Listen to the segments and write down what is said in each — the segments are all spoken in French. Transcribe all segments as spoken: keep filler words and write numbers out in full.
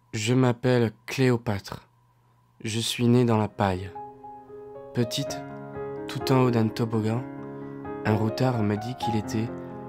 Je m'appelle Cléopâtre. Je suis née dans la paille. Petite, tout en haut d'un toboggan, un routard m'a dit qu'il était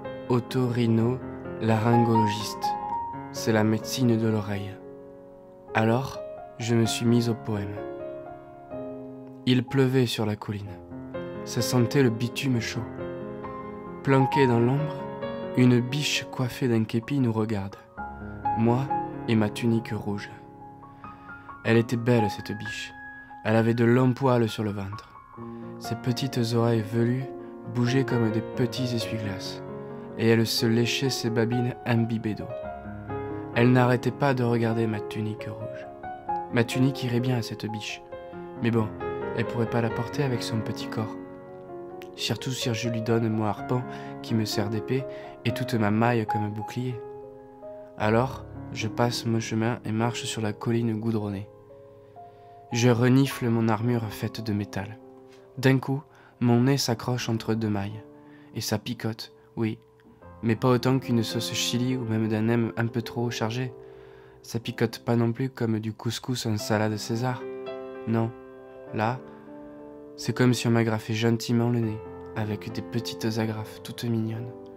otorino-laryngologiste. C'est la médecine de l'oreille. Alors, je me suis mise au poème. Il pleuvait sur la colline. Ça sentait le bitume chaud. Planquée dans l'ombre, une biche coiffée d'un képi nous regarde. Moi et ma tunique rouge. Elle était belle, cette biche. Elle avait de longs poils sur le ventre. Ses petites oreilles velues bougeaient comme des petits essuie-glaces, et elle se léchait ses babines imbibées d'eau. Elle n'arrêtait pas de regarder ma tunique rouge. Ma tunique irait bien à cette biche, mais bon, elle pourrait pas la porter avec son petit corps. Surtout si je lui donne mon harpon qui me sert d'épée et toute ma maille comme un bouclier. Alors, je passe mon chemin et marche sur la colline goudronnée. Je renifle mon armure faite de métal. D'un coup, mon nez s'accroche entre deux mailles. Et ça picote, oui, mais pas autant qu'une sauce chili ou même d'un nem un peu trop chargé. Ça picote pas non plus comme du couscous en salade César. Non, là, c'est comme si on m'agrafait gentiment le nez, avec des petites agrafes toutes mignonnes.